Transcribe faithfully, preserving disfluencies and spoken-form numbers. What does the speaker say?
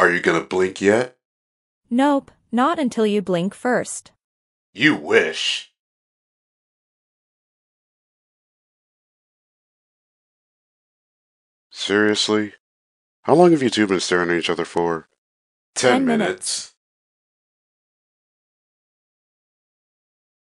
Are you gonna blink yet? Nope, not until you blink first. You wish. Seriously? How long have you two been staring at each other for? Ten minutes.